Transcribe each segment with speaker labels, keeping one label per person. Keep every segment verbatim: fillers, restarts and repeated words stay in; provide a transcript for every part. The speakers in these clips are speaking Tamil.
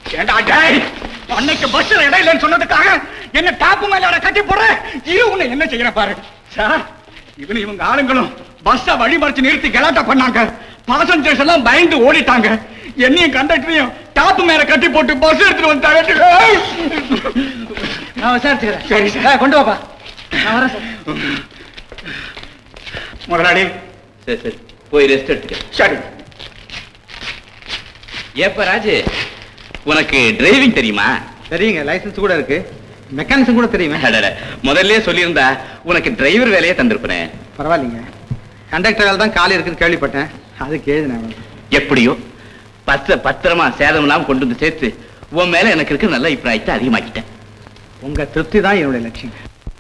Speaker 1: அன்னைக்கு பஸ்ல இடம் இல்லைன்னு சொன்னதுக்காக என்ன டாப்பு மேல கட்டி போடுற இரு உன்னை என்ன செய்யற பாரு சார். இவனு இவங்க ஆளுங்களும் பஸ்ஸ வழிமறிச்சு நிறுத்தி கலாட்டா பண்ணாங்க. பாசஞ்சர்ஸ் எல்லாம் பயந்து ஓடிட்டாங்க. என்னையும் கண்டக்டரையும் டாப்பு மேல கட்டி போட்டு பஸ் எடுத்துட்டு வந்துட்டாங்க.
Speaker 2: நான் விசாரிச்சுக்கிறேன். சரி சார் கொண்டு வாப்பா. நான் வரேன் சார்.
Speaker 1: முதலாளி
Speaker 3: சரி சரி போய் ரெஸ்ட் எடுத்துக்க.
Speaker 1: சரி.
Speaker 3: ஏப்பா ராஜு, உனக்கு டிரைவிங் தெரியுமா?
Speaker 2: தெரியுங்க, லைசன்ஸ் கூட இருக்கு, மெக்கானிசம் கூட தெரியுமே.
Speaker 3: முதல்ல சொல்லியிருந்தா உனக்கு டிரைவர் வேலையே தந்திருப்பேன்.
Speaker 2: பரவாயில்லைங்க, கண்டக்டர் வேலை தான் காலி இருக்குன்னு கேள்விப்பட்டேன், அதுக்கு எழுதினேன்.
Speaker 3: எப்படியோ பஸ்ஸ பத்திரமா சேதம் இல்லாம கொண்டு வந்து சேர்த்து உன் மேல எனக்கு இருக்கு நல்ல அபிப்பிராயத்தை அதிகமாக்கிட்டேன்.
Speaker 2: உங்க திருப்தி தான் என்னுடைய லட்சியம்.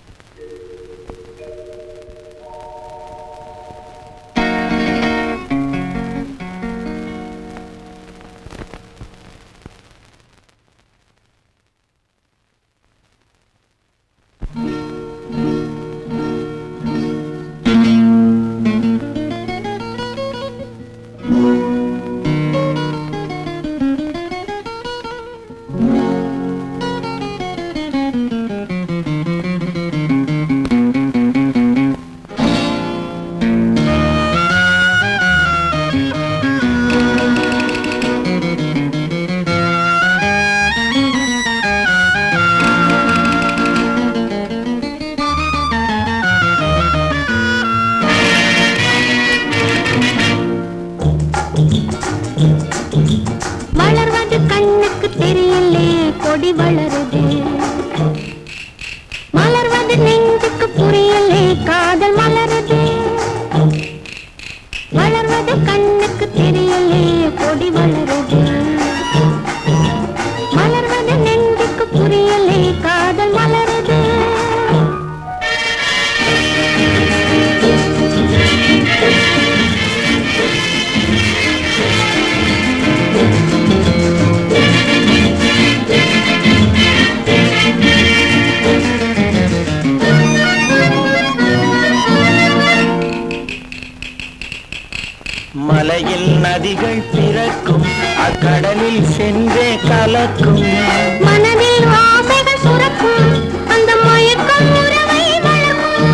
Speaker 4: மலையில் நதிகள் பிறக்கும், அக்கடலில் சென்றே கலக்கும்,
Speaker 5: மனதில் ஆசைகள் சுரக்கும், அந்த மயக்கம் உறவை வளர்க்கும்.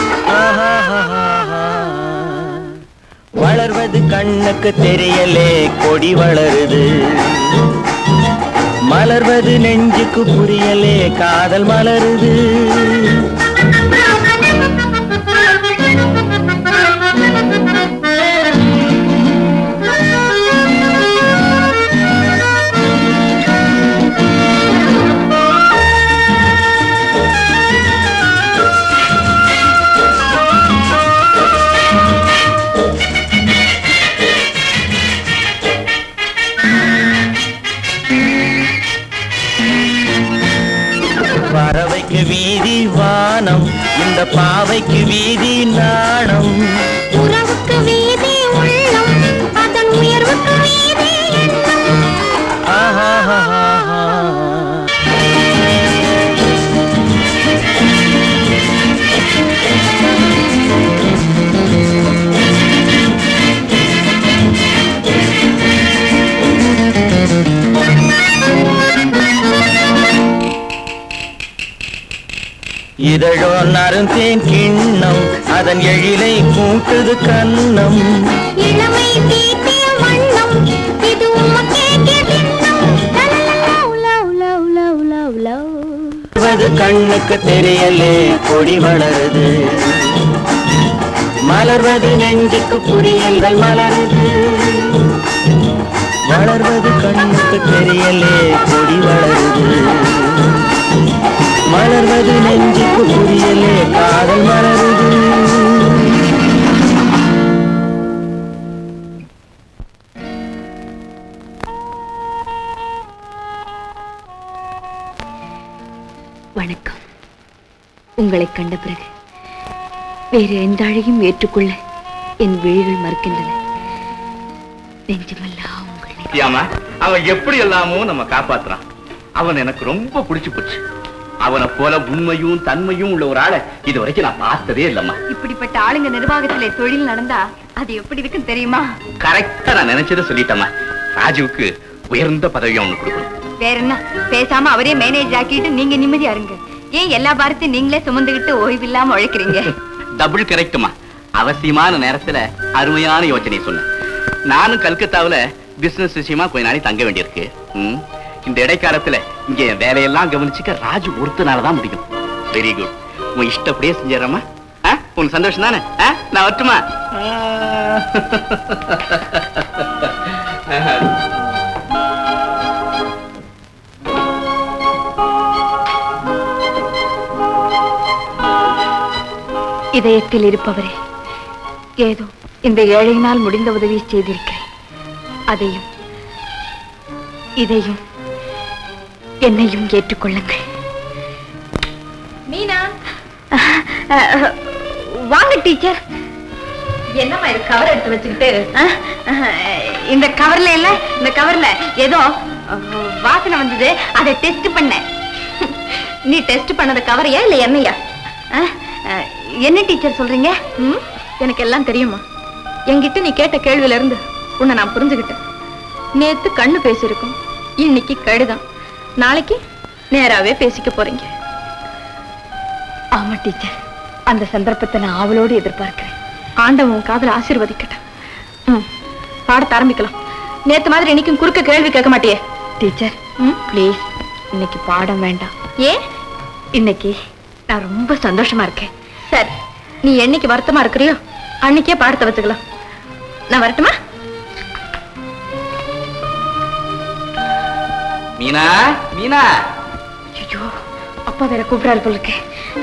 Speaker 4: வளர்வது கண்ணுக்கு தெரியலே கொடி வளருது, மலர்வது நெஞ்சுக்கு புரியலே காதல் மலருது. பறவைக்கு வீதி வானம், இந்த பாவைக்கு வீதி நாணம்,
Speaker 5: உறவுக்கு வீதி உள்ளம், அதன் உயர்வுக்கு வீதி எண்ணம்.
Speaker 4: இதழோ நறுந்தேன் கிண்ணம், அதன் எழிலை கூட்டுது கண்ணம்,
Speaker 5: இளமை தீட்டிய வண்ணம், இது உமக்கே கிண்ணம்.
Speaker 4: வளர்வது கண்ணுக்கு தெரியலே கொடி வளருது, மலர்வது நெஞ்சுக்கு புரியல்கள் மலருது. வளர்வது கண்ணுக்கு தெரியலே கொடி வளருது, மலர்வது நெஞ்சுக்கு புரியலே காதல் மலருது.
Speaker 6: வணக்கம். உங்களை கண்ட பிறகு வேறு எந்த அழகையும் ஏற்றுக்கொள்ள என் விழிகள் மறுக்கின்றன. நெஞ்சமெல்லாம் உங்களை.
Speaker 3: அவன் எப்படி எல்லாமோ நம்ம காப்பாத்துறான். அவன் எனக்கு ரொம்ப பிடிச்சு போச்சு. அவனை போல உண்மையும் தன்மையும் உள்ள ஒரு ஆளை இது வரைக்கும் நான் பார்த்ததே இல்லம்மா.
Speaker 6: இப்படிப்பட்ட ஆளுங்க நிர்வாகத்திலே தொழில் நடந்தா அது எப்படி இருக்குன்னு தெரியுமா?
Speaker 3: கரெக்டா நான் நினைச்சதை சொல்லிட்டேம்மா. ராஜுவுக்கு உயர்ந்த பதவியை அவனுக்கு கொடுக்கணும்.
Speaker 6: வேற என்ன, பேசாம அவரே மேனேஜர் ஆக்கிட்டு நீங்க நிம்மதியா இருங்க. ஏன் எல்லா பாரத்தையும் நீங்களே சுமந்துகிட்டு ஓய்வில்லாம உழைக்கிறீங்க?
Speaker 3: டபுள் கரெக்டுமா. அவசியமான நேரத்துல அருமையான யோசனை சொன்னேன். நானும் கல்கத்தாவுல பிசினஸ் விஷயமா கொஞ்ச நாளைக்கு தங்க வேண்டியிருக்கு. இந்த இடைக்காலத்துல இங்க வேலையெல்லாம் கவனிச்சுக்க ராஜு ஒருத்தனாலதான் முடியும். Very good. உன் இஷ்டப்படியே செஞ்சிடறமா? உனக்கு சந்தோஷம் தானே? நான் வரட்டுமா?
Speaker 6: இதயத்தில் இருப்பவரே, ஏதோ இந்த ஏழையினால் முடிந்த உதவி செய்திருக்கிறேன். அதையும் இதையும் என்னையும் ஏற்றுக்கொள்ளுங்கள். மீனா, வாங்க டீச்சர். என்னம்மா இது கவர் எடுத்து வச்சுக்கிட்டு? இந்த கவர்ல இல்ல, இந்த கவர்ல ஏதோ வாசனை வந்தது, அதை டெஸ்ட் பண்ண. நீ டெஸ்ட் பண்ணத கவரையா இல்ல என்னையா? என்ன டீச்சர் சொல்றீங்க? எனக்கு எல்லாம் தெரியுமா. என்கிட்ட நீ கேட்ட கேள்வியில இருந்து உன்னை நான் புரிஞ்சுக்கிட்டேன். நேத்து கண்ணு பேசியிருக்கும், இன்னைக்கு கழுதான், நாளைக்கு நேராவே பேசிக்க போறீங்க. ஆமா டீச்சர், அந்த சந்தர்ப்பத்தை நான் ஆவலோடு எதிர்பார்க்கிறேன். ஆண்டவன் காதல ஆசீர்வதிக்கட்டும். பாடத்தை ஆரம்பிக்கலாம். நேத்து மாதிரி இன்னைக்கும் குறுக்க கேள்வி கேட்க மாட்டியே டீச்சர்? ப்ளீஸ், இன்னைக்கு பாடம் வேண்டாம். ஏன்? இன்னைக்கு நான் ரொம்ப சந்தோஷமா இருக்கேன். சரி, நீ என்னைக்கு வருத்தமா இருக்கிறியோ அன்னைக்கே பாடத்தை வச்சுக்கலாம். நான் வரட்டுமா?
Speaker 3: மீனா, மீனா.
Speaker 6: ஐயோ, அப்பா வேற கூப்பிடாரு போல இருக்கே.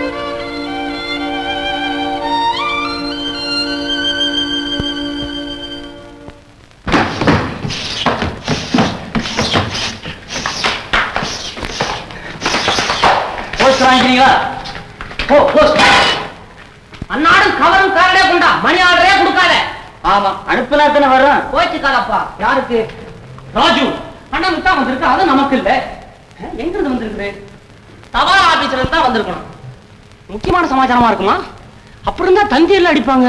Speaker 7: அன்னாடும் கவரும் காரடே கொண்டா, மணி ஆர்டரே கொடுக்காத. ஆமா, அனுப்புனா தானே வரும். போச்சுக்காதப்பா. யாருக்கு? ராஜு அண்ணனுக்கு தான் வந்திருக்கு, அது நமக்கு இல்ல. எங்க இருந்து வந்திருக்கு? தபால் ஆபீஸ்ல தான் வந்திருக்கணும். முக்கியமான சமாச்சாரமா இருக்குமா? அப்படி இருந்தா தந்தியில அடிப்பாங்க.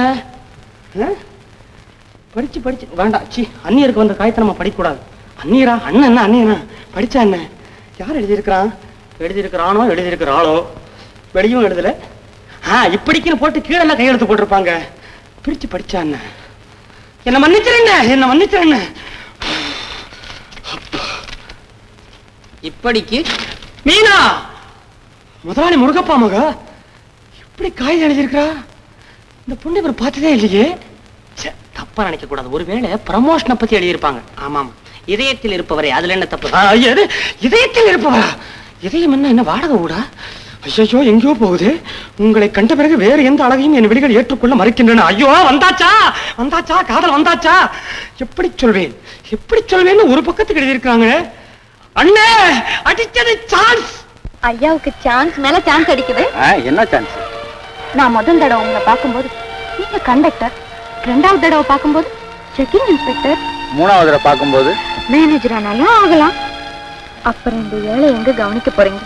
Speaker 7: படிச்சு படிச்சு வேண்டாம். சி, அந்நியருக்கு வந்த காயத்தை நம்ம படிக்கக்கூடாது. அந்நியரா? அண்ணன் என்ன அந்நியனா? படிச்சா என்ன? யார் எழுதியிருக்கிறான்? எழுதியிருக்கிறானோ எழுதியிருக்கிறாளோ, வெளியும் எழுதல. ஆஹ் இப்படிக்குன்னு போட்டு கீழே கையெழுத்து போட்டிருப்பாங்க. பிரிச்சு படிச்சா என்ன? என்ன மன்னிச்சிருங்க, என்ன மன்னிச்சிருங்க. இப்படிக்கு மீனா முதலாளி முருகப்பா மக இப்படி காய் எழுதியிருக்கிறா. இந்த பொண்ணு இவர் பார்த்ததே இல்லையே. தப்பா நினைக்க கூடாது. ஒருவேளை ப்ரமோஷனை பத்தி எழுதியிருப்பாங்க. ஆமாம், இதயத்தில் இருப்பவரே, அதுல என்ன தப்பு? இதயத்தில் இருப்பவரா? இதயம் என்ன என்ன வாடகை ஊடா? ஐயோ, எங்கேயோ போகுது. உங்களை கண்ட பிறகு வேறு எந்த அழகையும் என் விழிகள் ஏற்றுக்கொள்ள மறுக்கின்றன. ஐயோ, வந்தாச்சா வந்தாச்சா காதல் வந்தாச்சா? எப்படி சொல்வேன் எப்படி சொல்வேன்னு ஒரு பக்கத்துக்கு எழுதியிருக்காங்க. அண்ணே, அடிச்சது சான்ஸ்.
Speaker 6: ஐயாவுக்கு சான்ஸ் மேல சான்ஸ் அடிக்குது.
Speaker 3: என்ன சான்ஸ்?
Speaker 6: நான் முதல் தடவை உங்களை பார்க்கும்போது நீங்க கண்டக்டர், ரெண்டாவது தடவை பார்க்கும்போது செக்கிங் இன்ஸ்பெக்டர்,
Speaker 3: மூணாவது தடவை பார்க்கும்போது
Speaker 6: மேனேஜர் ஆனாலும் ஆகலாம். அப்புறம் இந்த ஏழை எங்க கவனிக்க போறீங்க?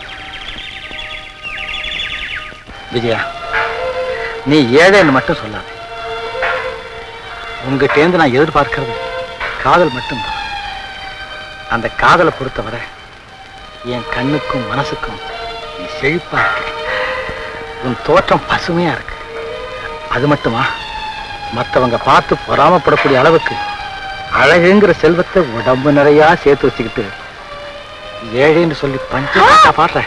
Speaker 2: விஜயா, நீ ஏழைன்னு மட்டும் சொல்லாத. உங்ககிட்டேந்து நான் எதிர்பார்க்கிறது காதல் மட்டும்தான். அந்த காதலை பொறுத்தவரை என் கண்ணுக்கும் மனசுக்கும் நீ செழிப்பா இருக்கு. உன் தோற்றம் பசுமையா இருக்கு. அது மட்டுமா, மற்றவங்க பார்த்து பொறாமப்படக்கூடிய அளவுக்கு அழகுங்கிற செல்வத்தை உடம்பு நிறையா சேர்த்து வச்சுக்கிட்டு ஏழைன்னு சொல்லி பஞ்சா பாடுற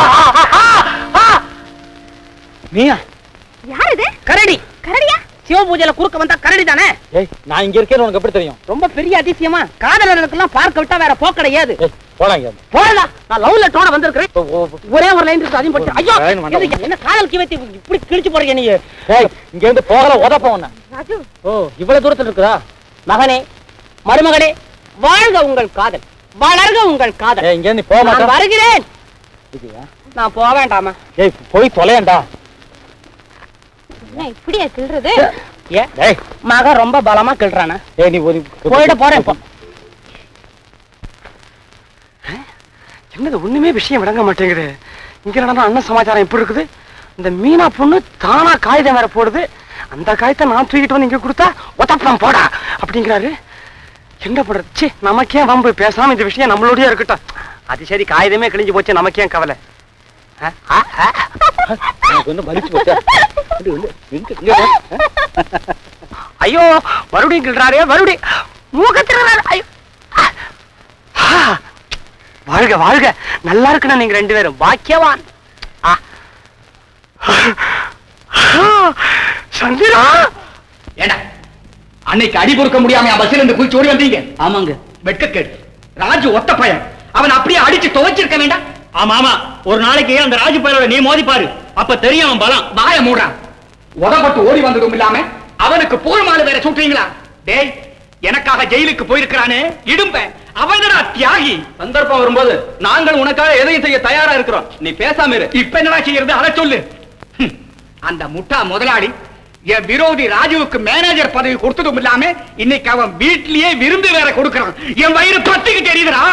Speaker 2: நீயா?
Speaker 7: யார் இது? கரடி. கரடியா? சிவ பூஜையில குறுக்க வந்தா கரடி தானே?
Speaker 2: ஏய், நான் இங்க இருக்கேன்னு உனக்கு எப்படி தெரியும்?
Speaker 7: ரொம்ப பெரிய அதிசயமா? காதலர்களுக்கெல்லாம் பார்க்க விட்டா வேற போக் கிடையாது.
Speaker 2: போலாங்க.
Speaker 7: போடா, நான் லவ் லெட்டரோட வந்திருக்கிறேன். ஒரே ஒரு லைன் இருக்கு, அதையும் படிச்சு. ஐயோ, என்ன காதல் கிவத்தி இப்படி கிழிச்சு போறீங்க நீ?
Speaker 2: ஏய், இங்க இருந்து போகல உதப்ப உன்ன.
Speaker 7: ராஜு, ஓ இவ்வளவு தூரத்துல இருக்குதா? மகனே, மருமகனே, வாழ்க உங்கள் காதல், வளர்க உங்கள் காதல்.
Speaker 2: ஏய், இங்க இருந்து போக மாட்டேன்.
Speaker 7: நான் வருகிறேன்.
Speaker 2: இதுயா?
Speaker 7: நான் போக வேண்டாமா?
Speaker 2: ஏய், போய் தொலையண்டா.
Speaker 6: என்ன இப்படியா கிள்றது?
Speaker 7: ஏ, டேய், மகன் ரொம்ப பலமா கிள்றானே.
Speaker 2: ஏய், நீ
Speaker 7: போயிட போறேன் இப்போ.
Speaker 1: என்னது ஒண்ணுமே விஷயம் விளங்க மாட்டேங்குது. இங்க நடந்த அண்ணன் சமாச்சாரம் இப்படி இருக்குது. இந்த மீனா பொண்ணு தானா காகிதம் வேற போடுது. அந்த காயத்தை நான் தூக்கிட்டு வந்து இங்க கொடுத்தா ஒத்தப்பம் போடா அப்படிங்கிறாரு. என்ன பண்றது? நமக்கே வம்பு, பேசாம இந்த விஷயம் நம்மளோடய இருக்கட்டும்.
Speaker 7: அது சரி, காகிதமே கிழிஞ்சு போச்சு, நமக்கு ஏன் கவலை? ஐயோ, மறுபடியும் கிள்றாரே, மறுபடியும் மூக்கத்திறாரு. ஐயோ, வாழ்க வாழ்க, நல்லா இருக்குண்ணா நீங்க ரெண்டு பேரும், பாக்கியவான். சந்திரா,
Speaker 1: ஏடா அன்னைக்கு அடி பொறுக்க முடியாம பஸ்ல இருந்து குளிச்சு ஓடி வந்தீங்க?
Speaker 3: ஆமாங்க.
Speaker 1: வெட்கக்கேடு. ராஜு ஒத்த பையன், அவன் அப்படியே அடிச்சு துவைச்சிருக்க வேண்டாம்?
Speaker 7: ஆமா ஆமா, ஒரு நாளைக்கு அந்த ராஜு பையனோட நீ மோதி பாரு, அப்ப தெரியும் அவன் பலம்.
Speaker 1: வாய மூடான். உதப்பட்டு ஓடி வந்ததும் இல்லாம அவனுக்கு போர் மாலை வேற சுட்டுறீங்களா? டேய், எனக்காக ஜெயிலுக்கு போயிருக்கிறானே இடும்ப, அவனடா தியாகி.
Speaker 3: சந்தர்ப்பம் வரும்போது நாங்கள் உனக்காக எதையும் செய்ய தயாரா இருக்கிறோம், நீ பேசாம இரு.
Speaker 1: இப்ப என்னடா செய்யறது அதை சொல்லு. அந்த முட்டா முதலாளி என் விரோதி ராஜுவுக்கு மேனேஜர் பதவி கொடுத்ததும் இல்லாம இன்னைக்கு அவன் வீட்டிலேயே விருந்து வேற கொடுக்கிறான். என் வயிறு பத்திக்கு தெரியுதுடா.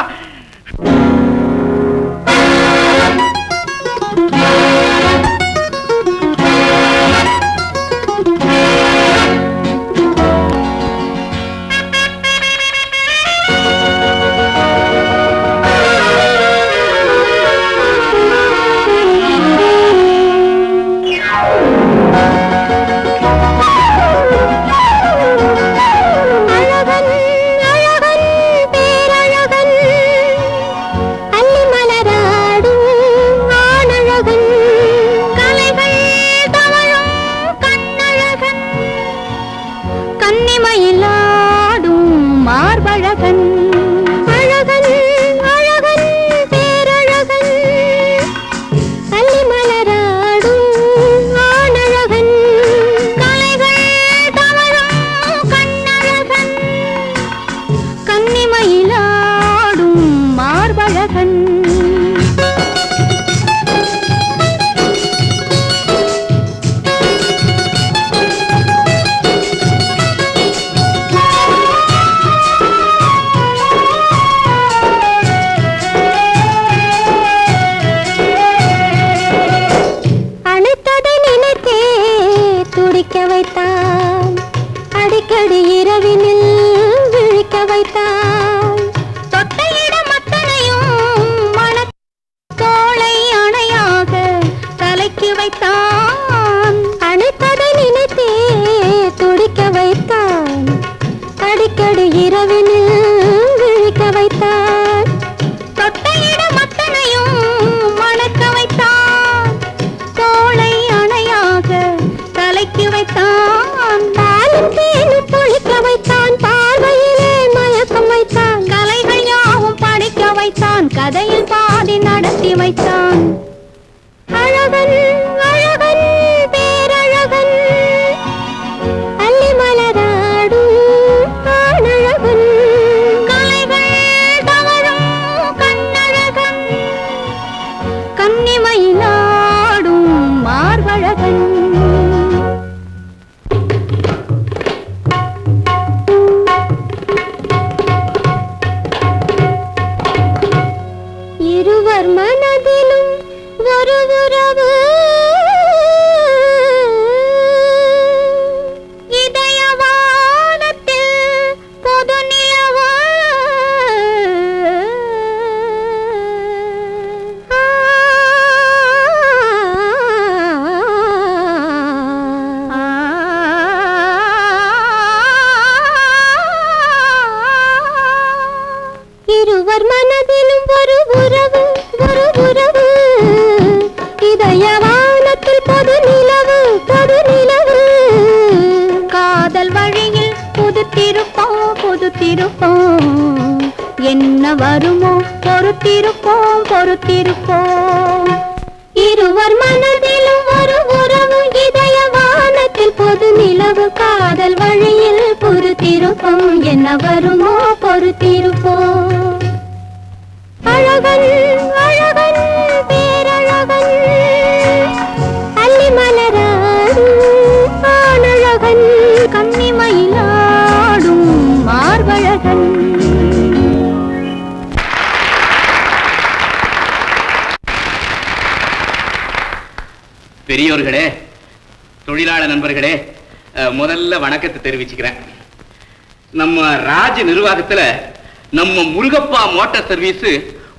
Speaker 3: பெரியோர்களே, தொழிலாளர் நண்பர்களே, முதல்ல வணக்கத்தை தெரிவிச்சுக்கிறேன். நம்ம ராஜ் நிர்வாகத்துல நம்ம முருகப்பா மோட்டார் சர்வீஸ்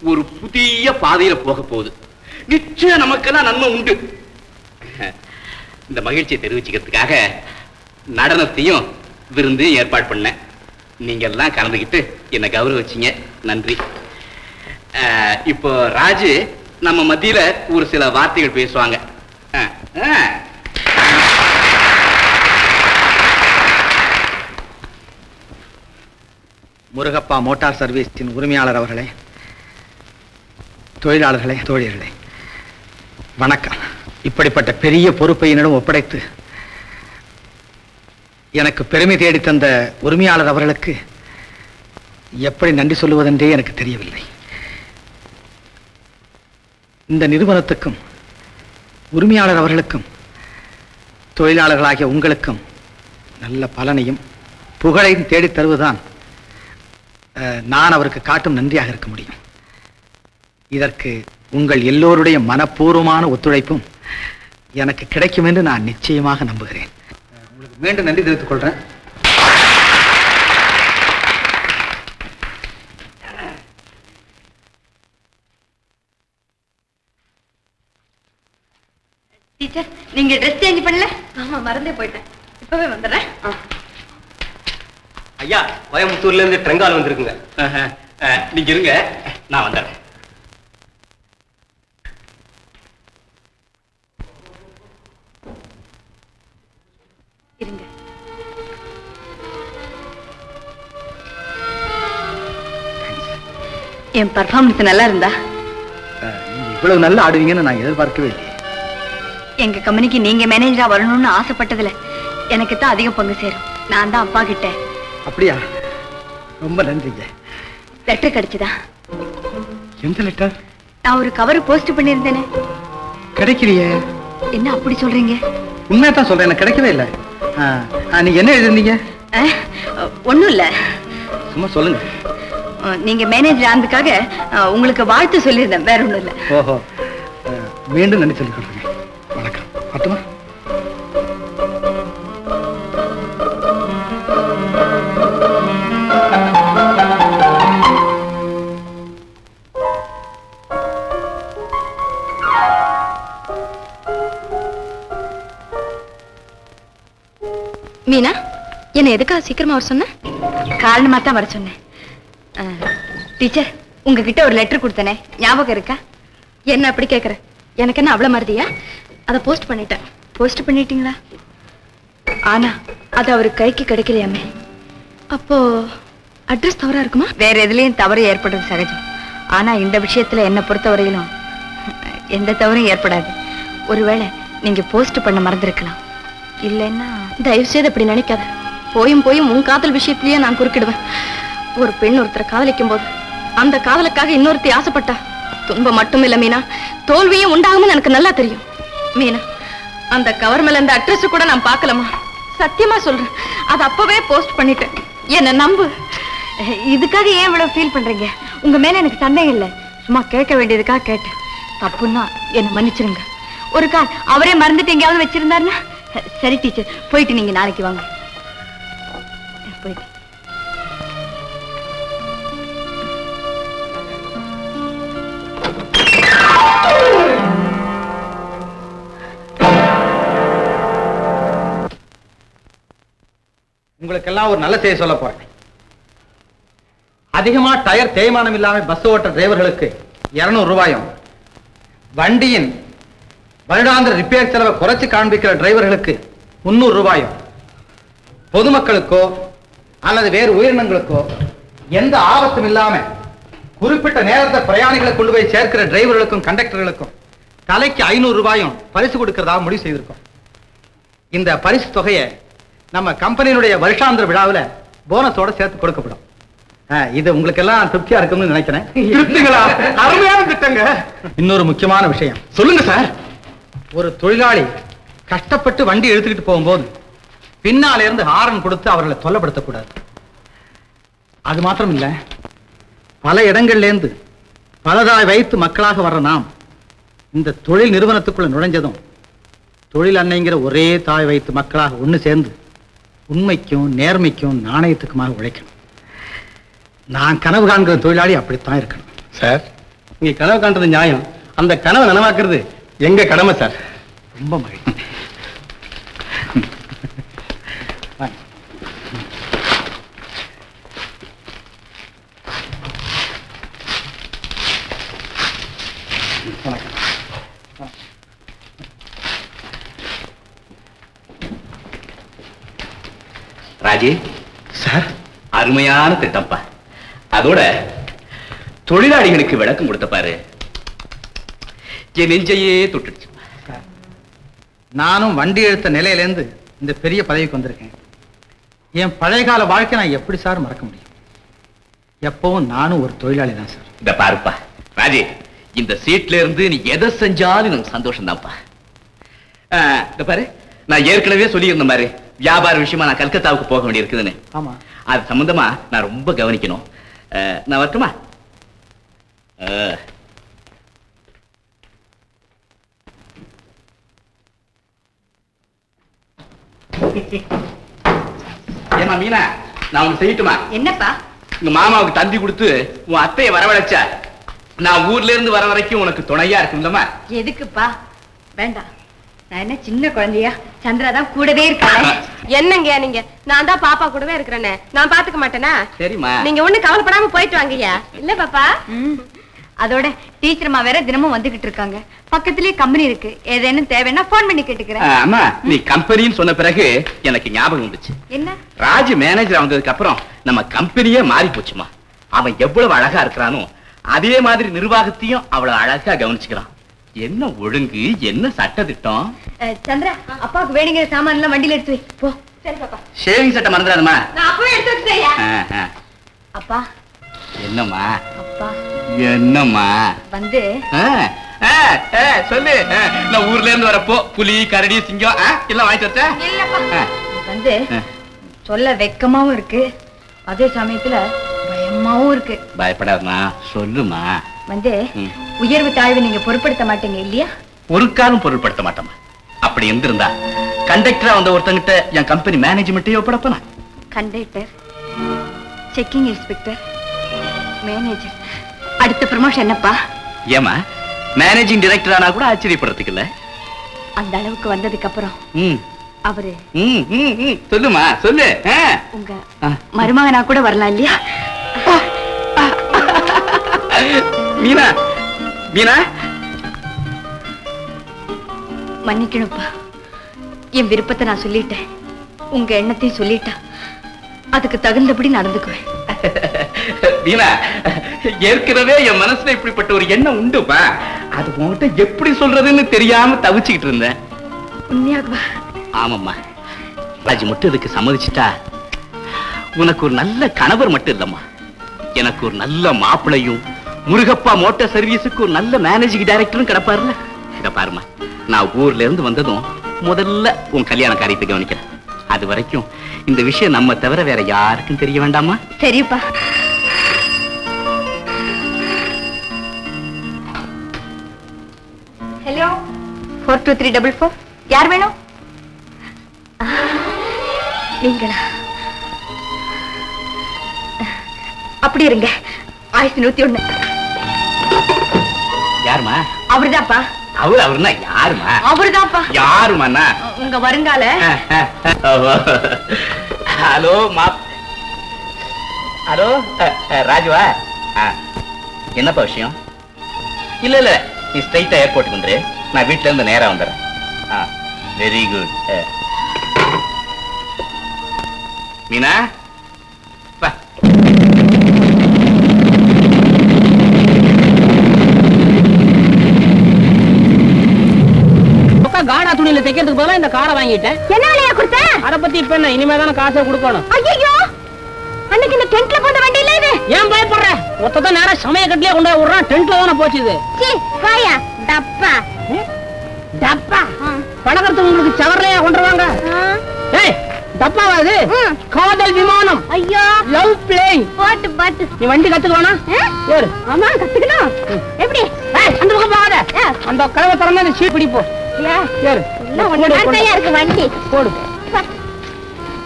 Speaker 3: ஒரு புதிய பாதையில போக போகுது. நிச்சயம் நமக்கெல்லாம் நன்மை உண்டு. இந்த மகிழ்ச்சியை தெரிவிச்சுக்கிறதுக்காக நடனத்தையும் விருந்து ஏற்பாடு பண்ணேன். நீங்க எல்லாம் கலந்துக்கிட்டு என்னை கௌரவிச்சீங்க. நன்றி. இப்போ ராஜு நம்ம மத்தியில ஒரு சில வார்த்தைகள் பேசுவாங்க.
Speaker 2: முருகப்பா மோட்டார் சர்வீஸின் உரிமையாளர் அவர்களே, தொழிலாளர்களே, தோழியர்களே, வணக்கம். இப்படிப்பட்ட பெரிய பொறுப்பை என்னிடம் ஒப்படைத்து எனக்கு பெருமை தேடி தந்த உரிமையாளர் அவர்களுக்கு எப்படி நன்றி சொல்லுவதென்றே எனக்கு தெரியவில்லை. இந்த நிறுவனத்துக்கும் உரிமையாளர் அவர்களுக்கும் தொழிலாளர்களாகிய உங்களுக்கும் நல்ல பலனையும் புகழையும் தேடித் தருவதுதான் நான் அவருக்கு காட்டும் நன்றியாக இருக்க முடியும். இதற்கு உங்கள் எல்லோருடைய மனப்பூர்வமான ஒத்துழைப்பும் எனக்கு கிடைக்கும் என்று நான் நிச்சயமாக நம்புகிறேன். உங்களுக்கு மீண்டும் நன்றி தெரிவித்துக் கொள்றேன்.
Speaker 6: டீச்சர், நீங்க ட்ரெஸ் சேஞ்ச் பண்ணல? ஆமா, மறந்தே போயிட்டேன். இப்பவே வந்துடுறேன்.
Speaker 7: ஐயா, கோயம்புத்தூர்ல இருந்து ட்ரெங்கால் வந்திருக்குங்க.
Speaker 3: நீங்க இருங்க, நான் வந்துடுறேன்.
Speaker 6: இருங்க. என் பர்ஃபார்மன்ஸ் நல்லா இருந்தா?
Speaker 2: இவ்வளவு நல்லா ஆடுவீங்கன்னு நான் எதிர்பார்க்கவே இல்லை.
Speaker 6: எங்க கம்பெனிக்கு நீங்க மேனேஜரா வரணும்னு ஆசைப்பட்டதுல எனக்கு தான் அதிக பங்கு சேரும். நான் தான் அப்பா கிட்ட.
Speaker 2: அப்படியா? ரொம்ப நன்றிங்க.
Speaker 6: லெட்டர் கிடைச்சதா?
Speaker 2: எந்த லெட்டர்?
Speaker 6: நான் ஒரு கவர் போஸ்ட் பண்ணியிருந்தேனே.
Speaker 2: கிடைக்கலையே.
Speaker 6: என்ன அப்படி சொல்றீங்க?
Speaker 2: உண்மையா தான் சொல்றேன், எனக்கு கிடைக்கவே இல்லை. நீங்க என்ன எழுதிருந்தீங்க?
Speaker 6: ஒண்ணும் இல்ல,
Speaker 2: சும்மா சொல்லுங்க.
Speaker 6: நீங்க மேனேஜர் ஆனதுக்காக உங்களுக்கு வாழ்த்து சொல்லியிருந்தேன், வேற ஒண்ணும் இல்ல.
Speaker 2: ஓஹோ, மீண்டும் நன்றி சொல்லிக் கொள்றேன். வணக்கம். பட்டுமா?
Speaker 6: மீனா, என்ன எதுக்காக சீக்கிரமா வர சொன்ன? காரணமா தான் வர சொன்னேன். டீச்சர், உங்ககிட்ட ஒரு லெட்டர் கொடுத்தனே, ஞாபகம் இருக்கா? என்ன அப்படி கேக்குற? எனக்கு என்ன அவ்வளவு மறதியா? அதை போஸ்ட் பண்ணிட்டேன். போஸ்ட் பண்ணிட்டீங்களா? ஆனா அது அவரு கைக்கு கிடைக்கலையாமே. அப்போ அட்ரஸ் தவறா இருக்குமா? வேற எதுலயும் தவறு ஏற்படுறது சகஜம். ஆனா இந்த விஷயத்துல என்ன பொறுத்தவரையிலும் எந்த தவறும் ஏற்படாது. ஒருவேளை நீங்க போஸ்ட் பண்ண மறந்துருக்கலாம். இல்லைன்னா தயவு செய்து அப்படி நினைக்காத. போயும் போயும் உன் காதல் விஷயத்திலேயே நான் குறுக்கிடுவேன். ஒரு பெண் ஒருத்தரை காதலிக்கும் போது அந்த காதலுக்காக இன்னொருத்தி ஆசைப்பட்டா துன்பம் மட்டும் இல்ல மீனா, தோல்வியும் உண்டாகும்னு எனக்கு நல்லா தெரியும். மீனா, அந்த கவர் மேல அந்த அட்ரஸ் கூட நான் பார்க்கலாமா? சத்தியமா சொல்றேன், அது அப்பவே போஸ்ட் பண்ணிட்டேன். என்ன நம்பு. இதுக்காக ஏன் இவ்வளவு ஃபீல் பண்றீங்க? உங்க மேல எனக்கு சந்தேகம் இல்லை, சும்மா கேட்க வேண்டியதுக்காக கேட்டேன். தப்புன்னா என்ன மன்னிச்சிருங்க. ஒரு கால் அவரே மறந்துட்டு எங்கேயாவது வச்சிருந்தாருன்னா? சரி டீச்சர், போயிட்டு நீங்க நாளைக்கு வாங்க. போயிட்டு
Speaker 2: உங்களுக்கெல்லாம் ஒரு நல்ல செய்தி சொல்ல போறேன். அதிகமா டயர் தேய்மானம் இல்லாம பஸ் ஓட்ட டிரைவர்களுக்கு இருநூறு ரூபாயும், வண்டியின் வருடாந்திர ரிப்பேர் செலவை குறைச்சு காண்பிக்கிற டிரைவர்களுக்கு முன்னூறு ரூபாயும், பொதுமக்களுக்கோ அல்லது வேறு உயிரினங்களுக்கோ எந்த ஆபத்தும் இல்லாம குறிப்பிட்ட நேரத்தை பிரயாணிகளை கொண்டு போய் சேர்க்கிற டிரைவர்களுக்கும் கண்டக்டர்களுக்கும் தலைக்கு ஐநூறு ரூபாயும் பரிசு கொடுக்கிறதாக முடிவு செய்திருக்கோம். இந்த பரிசு தொகையை நம்ம கம்பெனியினுடைய வருஷாந்திர விழாவில் போனஸோட சேர்த்து கொடுக்கப்படும். இது உங்களுக்கு எல்லாம் திருப்தியா இருக்கும்னு நினைக்கிறேன்.
Speaker 1: திருப்திங்களா? அருமையான திட்டங்க.
Speaker 2: இன்னொரு முக்கியமான விஷயம்
Speaker 1: சொல்லுங்க சார்.
Speaker 2: ஒரு தொழிலாளி கஷ்டப்பட்டு வண்டி எடுத்துக்கிட்டு போகும்போது பின்னால இருந்து ஹாரன் கொடுத்து அவர்களை தொல்லப்படுத்தக்கூடாது. அது மாத்திரம் இல்ல, பல இடங்கள்ல இருந்து பலதாய் வைத்து மக்களாக வர்ற நாம் இந்த தொழில் நிறுவனத்துக்குள்ள நுழைஞ்சதும் தொழில் அன்னைங்கிற ஒரே தாய் வைத்து மக்களாக ஒண்ணு சேர்ந்து உண்மைக்கும் நேர்மைக்கும் நாணயத்துக்குமாக உழைக்கணும். நான் கனவு காண்கிற தொழிலாளி அப்படித்தான் இருக்கணும்.
Speaker 1: சார்,
Speaker 2: நீங்க கனவு காண்றது நியாயம், அந்த கனவை நனவாக்குறது எங்க கடமை சார். ரொம்ப மகிழ்ச்சி.
Speaker 3: ராஜி
Speaker 2: சார்,
Speaker 3: அருமையான திட்டம்ப்பா. அதோட தொழிலாளிகளுக்கு விளக்கம் கொடுத்த பாரு, என் நெஞ்சையே தொட்டுடுச்சு.
Speaker 2: நானும் வண்டி எடுத்த நிலையிலேருந்து இந்த பெரிய பதவிக்கு வந்திருக்கேன். என் பழைய கால வாழ்க்கை நான் எப்படி சார் மறக்க முடியும்? எப்பவும் நானும் ஒரு தொழிலாளி தான் சார்.
Speaker 3: இந்த பாருப்பா ராஜி, இந்த சீட்ல இருந்து நீ எதை செஞ்சாலும் எனக்கு சந்தோஷம் தான்ப்பா. இந்த பாரு, நான் ஏற்கனவே சொல்லியிருந்த மாதிரி வியாபார விஷயமா நான் கல்கத்தாவுக்கு போக வேண்டியிருக்குதுன்னு.
Speaker 2: ஆமா,
Speaker 3: அது சம்பந்தமா நான் ரொம்ப கவனிக்கணும். நான் வரட்டுமா? ஏமா மீனா, நான் உனக்கு செய்யட்டுமா?
Speaker 6: என்னப்பா?
Speaker 3: உங்க மாமாவுக்கு தந்தி கொடுத்து உன் அத்தையை வரவழைச்சா நான் ஊர்ல இருந்து வர வரைக்கும் உனக்கு துணையா இருக்கும்லமா?
Speaker 6: எதுக்குப்பா? வேண்டாம். நான் என்ன சின்ன குழந்தையா? சந்திரா தான் கூடவே இருக்காங்க. என்னங்க நீங்க? நான் தான் பாப்பா கூடவே இருக்கிறேன்னு நான் பாத்துக்க மாட்டேனா?
Speaker 3: சரிம்மா,
Speaker 6: நீங்க ஒண்ணு கவலைப்படாம போயிட்டு வாங்கய்யா. இல்ல பாப்பா? அதோட டீச்சர்மா வேற தினமும் வந்துகிட்டு இருக்காங்க. பக்கத்திலேயே கம்பெனி இருக்கு, ஏதேனும் தேவைன்னா போன் பண்ணி கேட்டுக்கிறேன்.
Speaker 3: அம்மா, நீ கம்பெனின்னு சொன்ன பிறகு எனக்கு ஞாபகம் வந்துச்சு.
Speaker 6: என்ன?
Speaker 3: ராஜ் மேனேஜர் வந்ததுக்கு அப்புறம் நம்ம கம்பெனியே மாறி போச்சுமா. அவன் எவ்வளவு அழகா இருக்கிறானோ அதே மாதிரி நிர்வாகத்தையும் அவ்வளவு அழகா கவனிச்சுக்கிறான். என்ன ஒழுங்கு, என்ன சட்ட திட்டம்.
Speaker 6: சந்திரா, அப்பாவுக்கு வேணுங்கிற சாமான் எல்லாம் வண்டியில எடுத்து வை போ. சரி பாப்பா.
Speaker 3: ஷேவிங் சட்டை மறந்துடாதம்மா.
Speaker 6: நான் அப்பவே எடுத்து வச்சுட்டேயா. அப்பா.
Speaker 3: என்னம்மா?
Speaker 6: அப்பா.
Speaker 3: என்னம்மா?
Speaker 6: வந்து
Speaker 3: சொல்லு. நான் ஊர்ல இருந்து வரப்போ புலி, கரடி, சிங்கம் எல்லாம் வாங்கிட்டு வச்சேன்.
Speaker 6: இல்லப்பா, வந்து சொல்ல வெக்கமாவும் இருக்கு, அதே சமயத்துல பயமாவும் இருக்கு.
Speaker 3: பயப்படாதமா, சொல்லுமா.
Speaker 6: வந்து உயர்வு தாழ்வு நீங்க பொருட்படுத்த மாட்டீங்க இல்லையா?
Speaker 3: ஒரு காலம் பொருட்படுத்த மாட்டோமா. அப்படி இருந்திருந்தா கண்டக்டரா வந்த ஒருத்தங்கிட்ட என் கம்பெனி மேனேஜ்மெண்ட்டையே ஒப்படைப்பனா?
Speaker 6: கண்டக்டர், செக்கிங் இன்ஸ்பெக்டர், மேனேஜர், அடுத்த ப்ரமோஷன் என்னப்பா?
Speaker 3: ஏமா, மேனேஜிங் டைரக்டர் ஆனா கூட ஆச்சரியப்படுறதுக்கு இல்ல.
Speaker 6: அந்த அளவுக்கு வந்ததுக்கு அப்புறம் அவரு
Speaker 3: சொல்லுமா, சொல்லு.
Speaker 6: உங்க மருமகனா கூட வரலாம் இல்லையா?
Speaker 3: மீனா, மீனா,
Speaker 6: மன்னிக்கணும்ப்பா. என் விருப்பத்தை நான் சொல்லிட்டேன், உங்க எண்ணத்தையும் சொல்லிட்டா அதுக்கு தகுந்தபடி நடந்துக்குவேன்.
Speaker 3: மீனா, ஏற்கனவே என் மனசுல இப்படிப்பட்ட ஒரு எண்ணம் உண்டுப்பா. அது உன்கிட்ட எப்படி சொல்றதுன்னு தெரியாம தவிச்சுக்கிட்டு இருந்தேன்.
Speaker 6: உண்மையாகவா?
Speaker 3: ஆமாம்மா. ராஜி மட்டும் இதுக்கு சம்மதிச்சுட்டா உனக்கு ஒரு நல்ல கணவர் மட்டும் இல்லம்மா, எனக்கு ஒரு நல்ல மாப்பிளையும் முருகப்பா மோட்டார் சர்வீஸுக்கு ஒரு நல்ல மேனேஜிங் டைரக்டரும் கிடப்பாருல. இத பாருமா, நான் ஊர்ல இருந்து வந்ததும் முதல்ல உன் கல்யாண காரியத்தை கவனிக்கிறேன். அது வரைக்கும் இந்த விஷயம் நம்ம தவிர வேற யாருக்கும் தெரிய வேண்டாமா?
Speaker 6: சரிப்பா. Hello, four two three double four. யார் வேணும்? நீங்களா? அப்படி இருங்க. ஆயிரத்தி நூத்தி ஒண்ணு.
Speaker 3: யாருமா?
Speaker 6: அவருதான்ப்பா.
Speaker 3: அவரு அவருன்னா யாருமா?
Speaker 6: அவருதான்ப்பா.
Speaker 3: யாருமாண்ணா?
Speaker 6: உங்க வருங்கால.
Speaker 3: ஹலோ மா. ஹலோ ராஜுவா? என்னப்பா விஷயம்? இல்ல இல்ல, நீ ஸ்ட்ரைட்டா ஏர்போர்ட்டுக்கு வந்துரு, நான் வீட்டுல இருந்து நேரா வந்துடுறேன். Very good. மீனா,
Speaker 7: காடா துணியில தைக்கிறதுக்கு பதிலா இந்த காடை வாங்கிட்டேன்.
Speaker 6: என்ன விலையா கொடுத்த?
Speaker 7: அத பத்தி இப்ப என்ன, இனிமே தானே காசை கொடுக்கணும்.
Speaker 6: ஐயோ, அன்னைக்கு இந்த டென்ட்ல போந்த வண்டி இல்ல இது.
Speaker 7: ஏன் பயப்படுற? ஒத்ததான் நேரா சமய கட்டிலே கொண்டு போய் விடுறான். டென்ட்ல தானே போச்சு இது.
Speaker 6: சீ, வாயா டப்பா.
Speaker 7: டப்பா பணக்கறதுக்கு உங்களுக்கு சவர்லையா கொண்டு வாங்க. ஏய், டப்பாவா இது? காதல் விமானம்.
Speaker 6: ஐயோ,
Speaker 7: லவ் பிளேன்.
Speaker 6: பாட்டு பாட்டு.
Speaker 7: நீ வண்டி கத்துக்கணும். ஏறு.
Speaker 6: ஆமா, கத்துக்கணும். எப்படி?
Speaker 7: ஏய், அந்த பக்கம் போகாத. அந்த கதவை திறந்தா இந்த சீட் பிடிப்போ. ஏறு.
Speaker 6: எல்லாம் ஒண்ணு தான் இருக்கு வண்டி.
Speaker 7: போடு.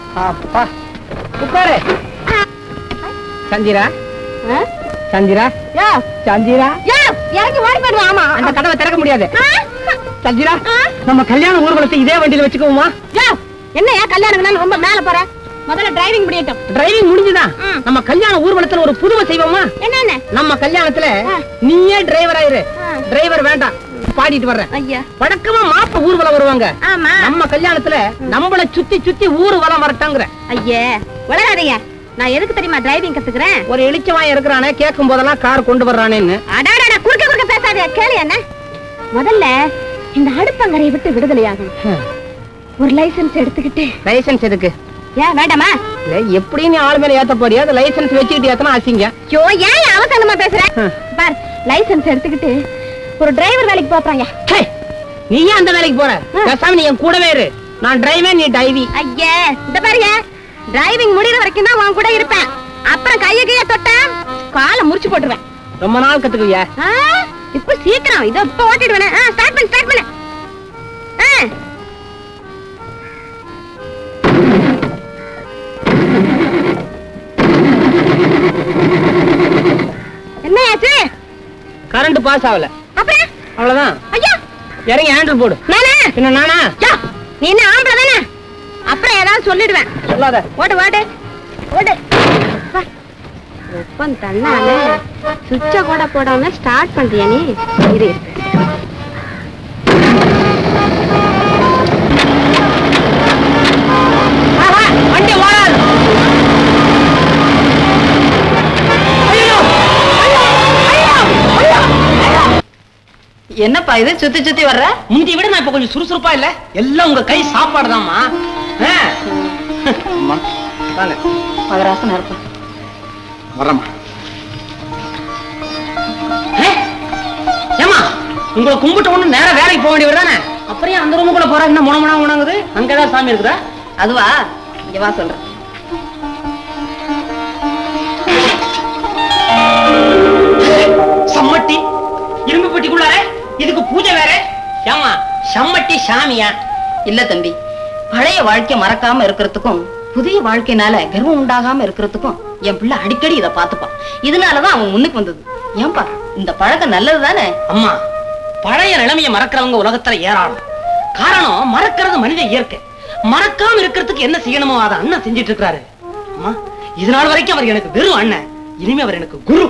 Speaker 7: அப்பா, உட்காரு. சந்திரா, சந்திரா, சஞ்சீரா
Speaker 6: இறங்கி ஓடி போயிடுவோம். ஆமா,
Speaker 7: அந்த கதவை திறக்க முடியாது. சஞ்சீரா, நம்ம கல்யாண ஊர்வலத்தை இதே வண்டியில வச்சுக்குவோமா?
Speaker 6: என்னையா கல்யாணம் ரொம்ப மேல போற? முதல்ல டிரைவிங் முடியட்டும்.
Speaker 7: டிரைவிங் முடிஞ்சுதான் நம்ம கல்யாண ஊர்வலத்துல ஒரு புதுமை செய்வோமா?
Speaker 6: என்ன?
Speaker 7: நம்ம கல்யாணத்துல நீயே டிரைவர் ஆயிரு. டிரைவர் வேண்டாம், பாடிட்டு வர்றேன்.
Speaker 6: ஐயா,
Speaker 7: வழக்கமா மாப்ப ஊர்வலம் வருவாங்க.
Speaker 6: ஆமா,
Speaker 7: நம்ம கல்யாணத்துல நம்மள சுத்தி சுத்தி ஊர் வலம் வரட்டாங்கிற.
Speaker 6: ஐயே உலகாதீங்க. நான் எதுக்கு தெரியுமா டிரைவிங் கத்துக்கிறேன்?
Speaker 7: ஒரு எலிச்சவாய் இருக்கிறானே, கேட்கும் போதெல்லாம் கார் கொண்டு வர்றானேன்னு.
Speaker 6: அடாடா, குறுக்க குறுக்க பேசாதே. கேளு என்ன? முதல்ல இந்த அடுப்பங்கரையை விட்டு விடுதலையாகும். ஒரு லைசென்ஸ் எடுத்துக்கிட்டு.
Speaker 7: லைசென்ஸ் எதுக்கு?
Speaker 6: ஏன் வேண்டாமா?
Speaker 7: எப்படி நீ ஆள் மேல ஏத்த போறியா? அந்த லைசென்ஸ் வச்சுக்கிட்டு ஏத்தனா அசிங்க.
Speaker 6: ஐயோ, ஏன் அவசரமா பேசுற? பார், லைசென்ஸ் எடுத்துக்கிட்டு ஒரு டிரைவர் வேலைக்கு போறாங்க.
Speaker 7: நீ ஏன் அந்த வேலைக்கு போற? பேசாம நீ என் கூடவே இரு. நான் டிரைவர், நீ டைவி.
Speaker 6: ஐயே, இந்த பாருங்க, டிரைவிங் முடியற வரைக்கும் தான் உன் கூட இருப்பேன். அப்புறம் கைய கைய தொட்டா காலை முறிச்சு போட்டுருவேன்.
Speaker 7: ரொம்ப நாள் கத்துக்குவியா?
Speaker 6: இப்ப சீக்கிரம் இதோ இப்ப ஓட்டிடுவேன். ஸ்டார்ட் பண்ணு, ஸ்டார்ட் பண்ணு. என்ன ஆச்சு?
Speaker 7: கரண்ட் பாஸ் ஆகல.
Speaker 6: அப்புறம்
Speaker 7: அவ்வளவுதான்.
Speaker 6: ஐயா,
Speaker 7: இறங்கி ஹேண்டில் போடு.
Speaker 6: நானே?
Speaker 7: என்ன நானா?
Speaker 6: நீ என்ன ஆம்பளை தானே? அப்புறம் ஏதாவது சொல்லிடுவேன்.
Speaker 7: சொல்லாத.
Speaker 6: ஓடு ஓடு ஓடு. ஒப்பம் தண்ணானே சுவிட்ச கூட போடாம ஸ்டார்ட் பண்றியா நீ? இரு
Speaker 7: வண்டி ஓடாது.
Speaker 6: என்னப்பா இது சுத்தி சுத்தி வர்ற?
Speaker 7: முந்தி விட நான் இப்ப கொஞ்சம் சுறுசுறுப்பா இல்ல? எல்லாம் உங்க கை சாப்பாடுதாம்மா. வாங்க,
Speaker 6: மகராசனா இருப்பா.
Speaker 2: வரமா.
Speaker 7: ஏமா, உங்களை கும்பிட்டு ஒண்ணு நேர வேலைக்கு போக வேண்டியவர் தானே? அப்புறம் அந்த ரூமுக்குள்ள போறா என்ன முணமுணா உணங்குது? அங்கதான் சாமி இருக்குதா?
Speaker 6: அதுவா? இங்க வா சொல்றேன்.
Speaker 7: சம்மட்டி இரும்பு பெட்டிக்குள்ளார இதுக்கு பூஜை வேற. ஏமா, சம்மட்டி சாமியா?
Speaker 6: இல்ல தம்பி, பழைய வாழ்க்கை மறக்காம இருக்கிறதுக்கும் புதிய வாழ்க்கைனால கர்வம் உண்டாகாம இருக்கிறதுக்கும் என் பிள்ளை அடிக்கடி இதை பார்த்துப்பான். இதனாலதான் அவன் முன்னுக்கு வந்தது. ஏன்பா, இந்த பழக்கம் நல்லது தானே?
Speaker 7: அம்மா, பழைய நிலைமையை மறக்கிறவங்க உலகத்துல ஏராளம். காரணம், மறக்கிறது மனித இயற்கை. மறக்காம இருக்கிறதுக்கு என்ன செய்யணுமோ அதை அண்ணன் செஞ்சிட்டு இருக்காரு. அம்மா, இது நாள் வரைக்கும் அவர் எனக்கு வெறும் அண்ணன், இனிமே அவர் எனக்கு குரு.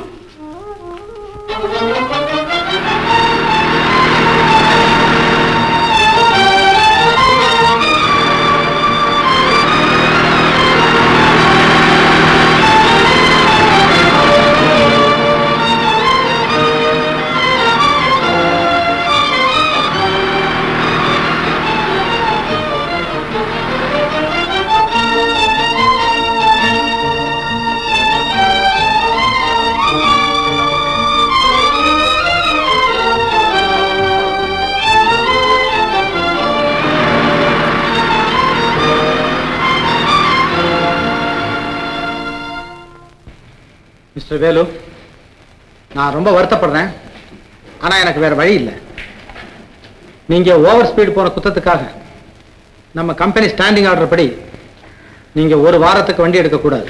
Speaker 2: மிஸ்டர் வேலு, நான் ரொம்ப வருத்தப்படுறேன். ஆனா எனக்கு வேற வழி இல்லை. நீங்க ஓவர் ஸ்பீடு போன குத்தத்துக்காக நம்ம கம்பெனி ஸ்டாண்டிங் ஆர்டர் படி நீங்க ஒரு வாரத்துக்கு வண்டி எடுக்கக்கூடாது.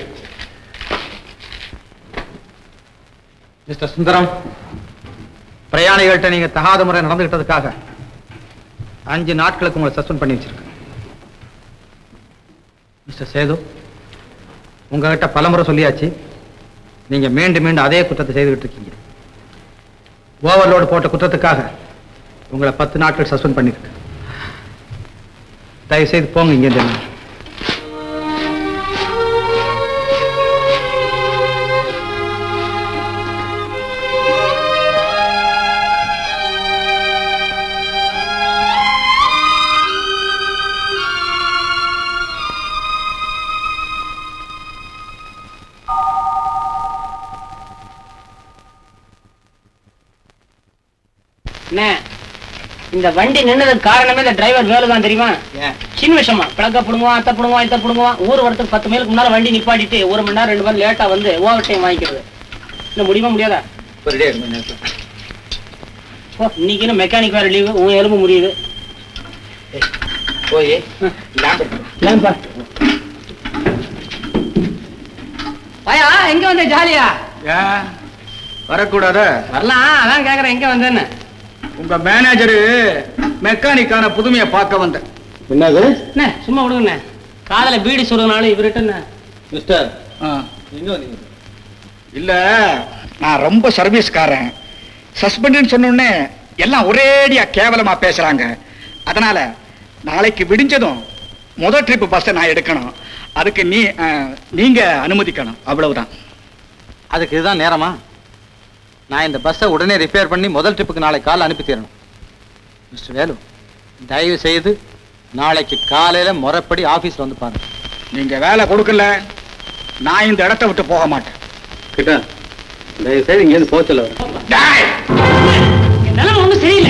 Speaker 2: மிஸ்டர் சுந்தரம், பிரயாணிகள்கிட்ட நீங்க தகாத முறை நடந்துகிட்டதுக்காக அஞ்சு நாட்களுக்கு உங்களை சஸ்பெண்ட் பண்ணி வச்சிருக்கேன். மிஸ்டர் சேது, உங்ககிட்ட பலமுறை சொல்லியாச்சு, நீங்க மீண்டும் மீண்டும் அதே குற்றத்தை செய்துகிட்டு இருக்கீங்க. ஓவர்லோடு போட்ட குற்றத்துக்காக உங்களை பத்து நாட்கள் சஸ்பெண்ட் பண்ணிருக்கு. தயவு செய்து போங்க இங்க இருந்து.
Speaker 7: இந்த வண்டி நின்னதுக்கு காரணமே இந்த டிரைவர் வேலுதான் தெரியுமா? சின்ன விஷயமா பிளக்க புடுங்குவான், அத்தை புடுங்குவான், இத்த புடுங்குவான். ஊர் வரத்துக்கு பத்து மைலுக்கு முன்னால வண்டி நிப்பாட்டிட்டு ஒரு மணி நேரம் ரெண்டு மணி லேட்டா வந்து ஓவர் டைம் வாங்கிக்கிறது. இல்ல முடியுமா முடியாதா? ஓ, இன்னைக்கு மெக்கானிக் வேற லீவு, உன் எலும்பு முடியுது.
Speaker 2: போய்
Speaker 7: பயா எங்க வந்த ஜாலியா?
Speaker 1: வரக்கூடாத?
Speaker 7: வரலாம், அதான் கேக்குறேன் எங்க வந்தேன்னு.
Speaker 1: உங்க மேனேஜரு மெக்கானிக்கான புதுமையை பார்க்க வந்தேன்.
Speaker 7: என்னது? என்ன சும்மா விடுங்கண்ணே, காதல பீடி சொல்றதுனால இவர்கிட்ட
Speaker 2: மிஸ்டர்
Speaker 1: எங்க வந்தீங்க? இல்ல, நான் ரொம்ப சர்வீஸ்காரன். சஸ்பெண்ட் சொன்ன உடனே எல்லாம் ஒரேடியா கேவலமா பேசுறாங்க. அதனால நாளைக்கு விடிஞ்சதும் முதல் ட்ரிப் பஸ் நான் எடுக்கணும். அதுக்கு நீ நீங்க அனுமதிக்கணும், அவ்வளவுதான்.
Speaker 2: அதுக்கு இதுதான் நேரமா? நான் இந்த பஸ்ஸை உடனே ரிப்பேர் பண்ணி முதல் ட்ரிப்புக்கு நாளை காலை அனுப்பி தரணும். மிஸ்டர் வேலு, தயவு செய்து நாளைக்கு காலையில முறைப்படி ஆபீஸ்ல வந்து பாருங்க.
Speaker 1: நீங்க வேலை கொடுக்கல, நான் இந்த இடத்தை விட்டு போக மாட்டேன்.
Speaker 2: கிட்டா, தயவு செய்து இங்கேருந்து போக சொல்ல.
Speaker 7: என்னால ஒண்ணும் சரியில்லை.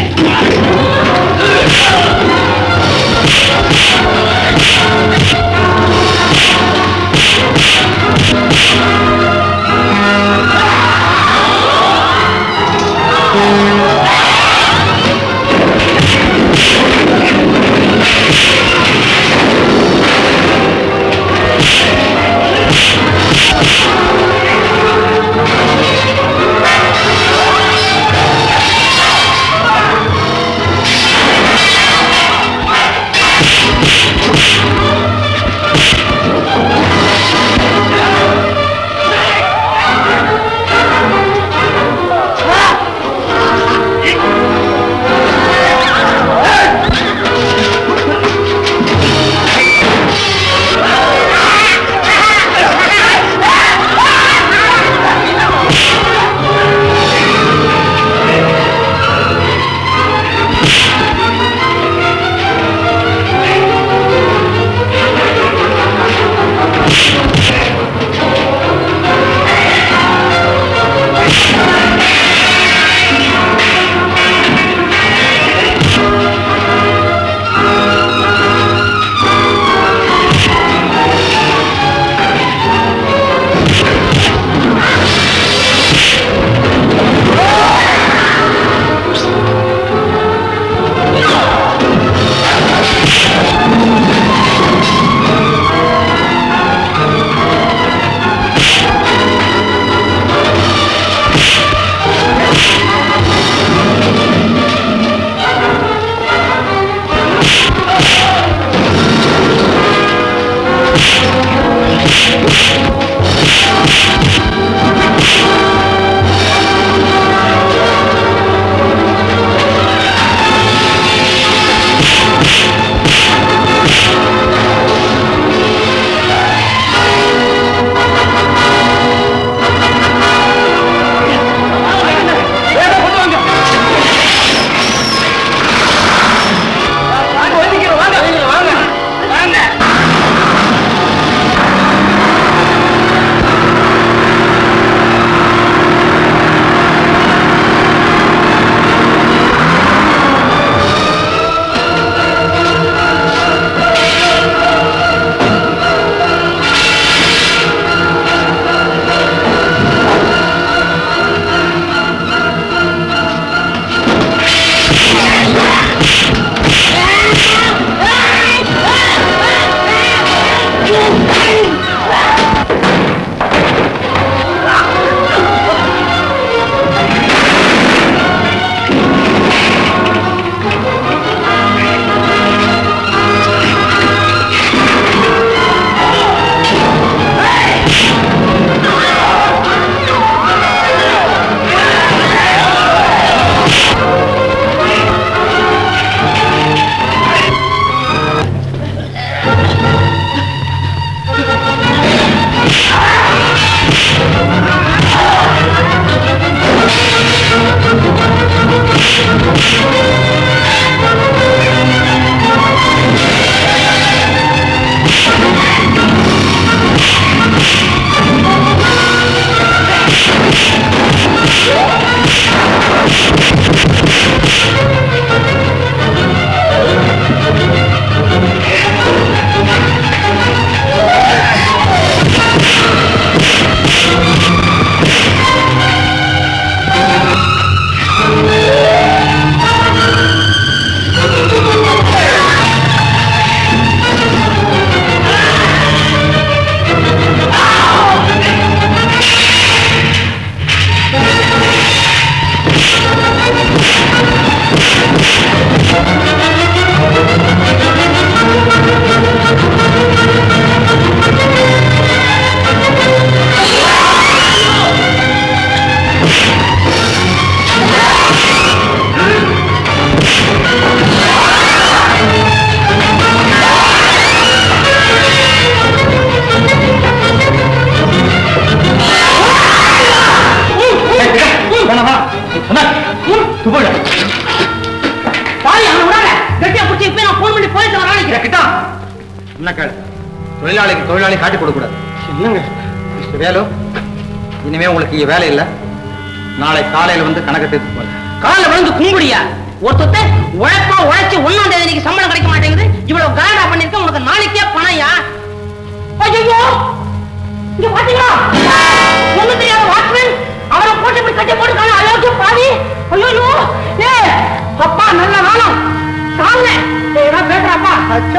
Speaker 2: சுபோட
Speaker 7: பாரு அவனை விடாத கட்டியா பிடிச்சி இப்ப நான் போன் பண்ணி போலீஸ் வரானே
Speaker 2: கிட்டா என்ன கேளு தொழிலாளிக்கு தொழிலாளி காட்டி கொடுக்க கூடாது
Speaker 7: என்னங்க
Speaker 2: மிஸ்டர் வேலு இனிமே உங்களுக்கு இங்க வேலை இல்ல நாளை காலையில வந்து கணக்கு தீர்த்து போல
Speaker 7: காலைல விழுந்து கும்பிடியா ஒருத்தத்தை உழைப்பா உழைச்சு ஒன்னாம் தேதி இன்னைக்கு சம்பளம் கிடைக்க மாட்டேங்குது இவ்வளவு கலாடா பண்ணிருக்க உனக்கு நாளைக்கே பணம்யா ஐயோ இங்க பாத்தீங்களா ஒண்ணு தெரியாத வாட்ச்மேன் அவரை போட்டு இப்படி கட்டி போட்டுக்கான அளவுக்கு பாவி ஐயோ ஏ அப்பா நல்ல நாளம் சாங்க ஏதாவது பேசுறாப்பா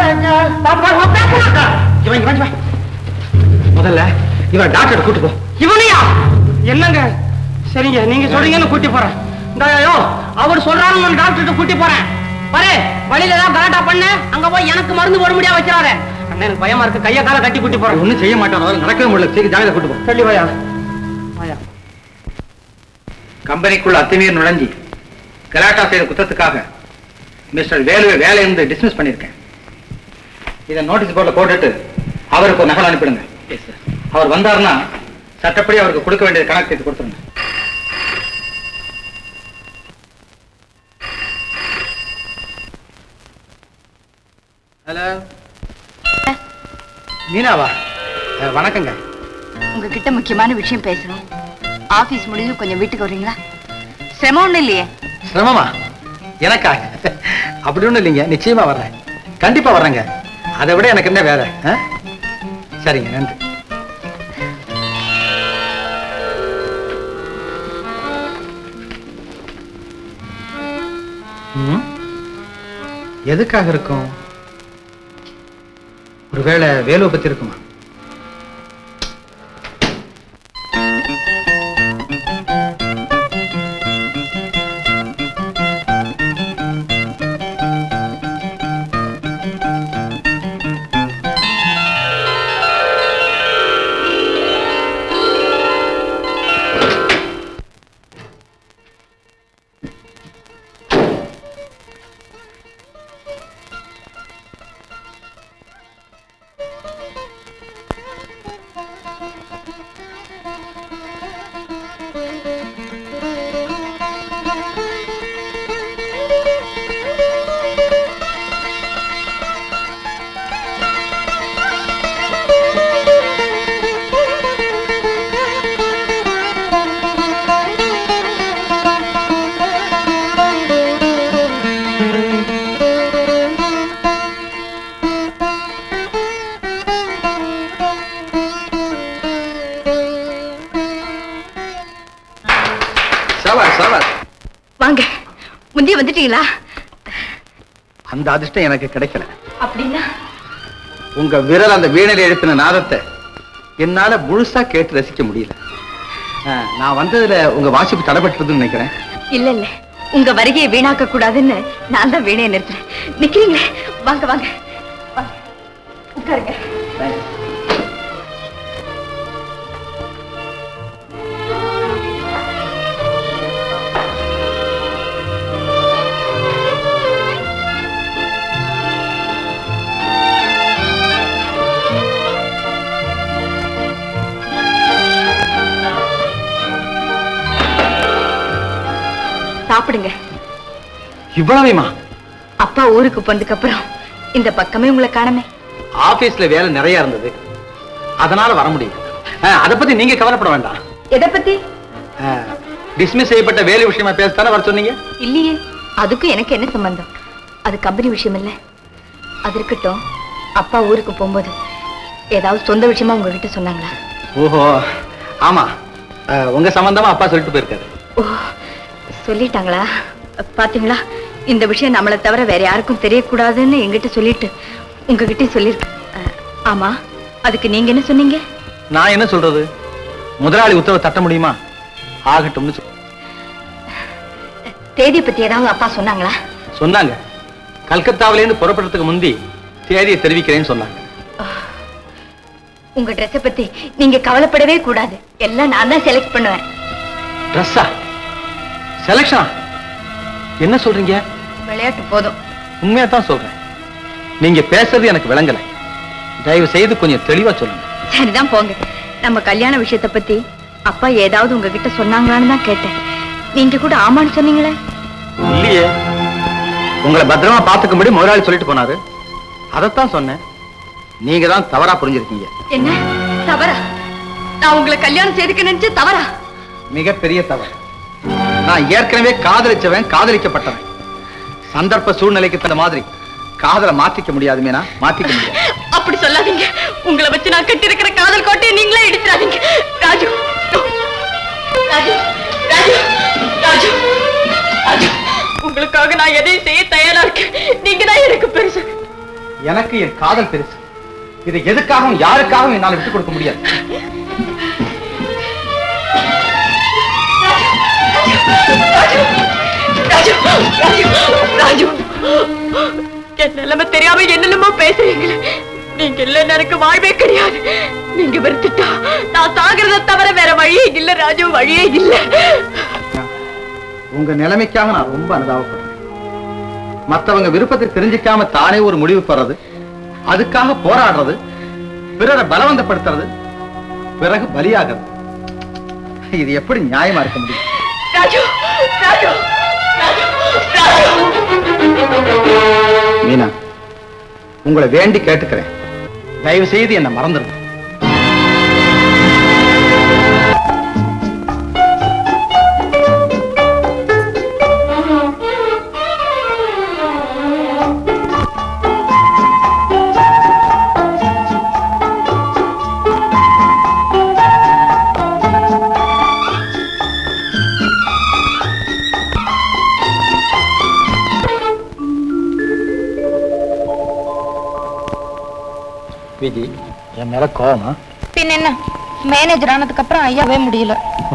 Speaker 2: இவன் இவன் இவன். முதல்ல இவன் டாக்டர் கூட்டு போ
Speaker 7: இவனையா என்னங்க சரிங்க நீங்க சொல்றீங்கன்னு கூட்டி போறேன் இந்தாயோ அவர் சொல்றாருன்னு டாக்டர்கிட்ட கூட்டி போறேன் பாரு வழியில ஏதாவது கலாட்டா பண்ண அங்க போய் எனக்கு மருந்து போட முடியாது வச்சிடாத அண்ணா எனக்கு பயமா இருக்கு கைய கால கட்டி கூட்டி போறேன்
Speaker 2: ஒண்ணும் செய்ய மாட்டான் அதனால நடக்கவே முடியல சீக்கிரம் ஜாகிரதை கூட்டு போ
Speaker 7: சொல்லி வாயா வாயா
Speaker 2: கம்பெனிக்குள்ள அத்துமீறி நுழைஞ்சி கலாட்டா செய்த குற்றத்துக்காக மிஸ்டர் வேலுவை வேலையிலிருந்து டிஸ்மிஸ் பண்ணியிருக்கேன் இதை நோட்டீஸ் போர்டில் போட்டுட்டு அவருக்கு ஒரு நகல் அனுப்பிடுங்க அவர் வந்தாருன்னா சட்டப்படி அவருக்கு கொடுக்க வேண்டிய கணக்கு தீர்த்து கொடுத்துருங்க ஹலோ மீனாவா அஹ், வணக்கங்க
Speaker 6: உங்ககிட்ட முக்கியமான விஷயம் பேசணும் ஆபீஸ் முடிஞ்சு கொஞ்சம் வீட்டுக்கு வர்றீங்களா சிரமம் ஒண்ணும் இல்லையே
Speaker 2: சிரமமா எனக்கா அப்படி ஒண்ணும் இல்லைங்க நிச்சயமா வர்றேன் கண்டிப்பா வர்றேங்க அதை விட எனக்கு என்ன வேற ஆ? சரிங்க நன்றி ம்? எதுக்காக இருக்கும் ஒருவேளை வேலுவை பத்தி இருக்குமா
Speaker 6: வாங்க முந்தைய வந்துட்டீங்களா
Speaker 2: அந்த அதிர்ஷ்டம் எனக்கு கிடைக்கல
Speaker 6: அப்படின்னா
Speaker 2: உங்க விரல் அந்த வீணையில எழுப்பின நாதத்தை என்னால முழுசா கேட்டு ரசிக்க முடியல ஆ, நான் வந்ததுல உங்க வாசிப்பு தடைபட்டுறதுன்னு நினைக்கிறேன்
Speaker 6: இல்ல இல்ல உங்க வருகையை வீணாக்க கூடாதுன்னு நான் தான் வீணையை நிறுத்துறேன் நிக்கிறீங்களே வாங்க வாங்க வாங்க. உட்காருங்க சாப்பிடுங்க
Speaker 2: இவ்வளவுமா
Speaker 6: அப்பா ஊருக்கு போனதுக்கு அப்புறம் இந்த பக்கமே உங்களை காணமே
Speaker 2: ஆபீஸ்ல வேலை நிறைய இருந்தது அதனால வர முடியும் அத பத்தி நீங்க கவலைப்பட வேண்டாம்
Speaker 6: எதை பத்தி
Speaker 2: டிஸ்மிஸ் செய்யப்பட்ட வேலை விஷயமா பேசத்தானே வர சொன்னீங்க
Speaker 6: இல்லையே அதுக்கும் எனக்கு என்ன சம்பந்தம் அது கம்பெனி விஷயம் இல்ல அது இருக்கட்டும் அப்பா ஊருக்கு போகும்போது ஏதாவது சொந்த விஷயமா உங்ககிட்ட சொன்னாங்களா
Speaker 2: ஓஹோ ஆமா அஹ், உங்க சம்பந்தமா அப்பா சொல்லிட்டு போயிருக்காரு
Speaker 6: ஓ சொல்லிட்டாங்களா பாத்தீங்களா இந்த விஷயம் நம்மளை தவிர வேற யாருக்கும் தெரியக்கூடாதுன்னு எங்கிட்ட சொல்லிட்டு உங்ககிட்டயும் சொல்லிருக்கு ஆமா அதுக்கு நீங்க என்ன சொன்னீங்க
Speaker 2: நான் என்ன சொல்றது முதலாளி உத்தரவு தட்ட முடியுமா ஆகட்டும்னு சொல்~
Speaker 6: தேதியை பத்தி ஏதாவது அப்பா சொன்னாங்களா
Speaker 2: சொன்னாங்க கல்கத்தாவில இருந்து புறப்படுறதுக்கு முந்தி தேதியை தெரிவிக்கிறேன்னு சொன்னாங்க
Speaker 6: உங்க ட்ரெஸ்ஸை பத்தி நீங்க கவலைப்படவே கூடாது எல்லாம் நான் தான் செலக்ட் பண்ணுவேன்
Speaker 2: ட்ரெஸ்ஸா செலக்ஷனா என்ன சொல்றீங்க
Speaker 6: விளையாட்டு போதும்
Speaker 2: உண்மையா தான் சொல்றேன் நீங்க பேசுறது எனக்கு விளங்கல தயவு செய்து கொஞ்சம் தெளிவா சொல்லுங்க
Speaker 6: சரிதான் போங்க நம்ம கல்யாண விஷயத்தை பத்தி அப்பா ஏதாவது உங்ககிட்ட சொன்னாங்களான்னு தான் கேட்டேன் நீங்க கூட ஆமான்னு சொன்னீங்களே
Speaker 2: இல்லையே, உங்களை பத்திரமா பாத்துக்கும்படி முதலாளி சொல்லிட்டு போனாரு. அதைத்தான் சொன்னேன். நீங்க தான் தவறா புரிஞ்சிருக்கீங்க.
Speaker 6: என்ன தவறா? நான் உங்களை கல்யாணம் செய்துக்க நினைச்சு தவறா?
Speaker 2: மிகப்பெரிய தவறு. நான் ஏற்கனவே காதலிச்சவன், காதலிக்கப்பட்டவன். சந்தர்ப்ப சூழ்நிலைக்கு தகுந்த மாதிரி காதலை மாத்திக்க முடியாது மீனா, மாத்திக்க முடியாது.
Speaker 6: அப்படி சொல்லாதீங்க. உங்களை வச்சு நான் கட்டி இருக்கிற காதல் கோட்டையை நீங்களே இடிச்சிடாதீங்க. ராஜு, ராஜு, ராஜு, ராஜு, ராஜு, உங்களுக்காக நான் எதையும் செய்ய தயாரா இருக்கேன். நீங்க தான் எனக்கு பெருசு.
Speaker 2: எனக்கு என் காதல் பெருசு. இது எதுக்காகவும் யாருக்காகவும் என்னால விட்டு கொடுக்க முடியாது.
Speaker 6: ராஜு, ராஜு, ராஜு, ராஜு, என் நிலைமை தெரியாம என்னென்னமோ பேசுறீங்களே. நீங்க இல்ல எனக்கு வாழ்வே கிடையாது. நீங்க வெறுத்துட்டா நான் சாகிறத தவிர வேற வழியே இல்ல ராஜு, வழியே இல்ல.
Speaker 2: உங்க நிலைமைக்காக நான் ரொம்ப அனுதாபப்படுறேன். மற்றவங்க விருப்பத்தை தெரிஞ்சுக்காம தானே ஒரு முடிவு பெறது, அதுக்காக போராடுறது, பிறரை பலவந்தப்படுத்துறது, பிறகு பலியாகிறது, இது எப்படி நியாயமா இருக்க முடியும்?
Speaker 6: ராஜு, ராஜு, ராஜு, ராஜு.
Speaker 2: மீனா, உங்களை வேண்டி கேட்டுக்கிறேன், தயவு செய்து என்ன மறந்துடுங்க. விஜி, என் மேல கோவமா?
Speaker 6: பின் என்ன, மேனேஜர் ஆனதுக்கு அப்புறம் ஐயாவே முடியல.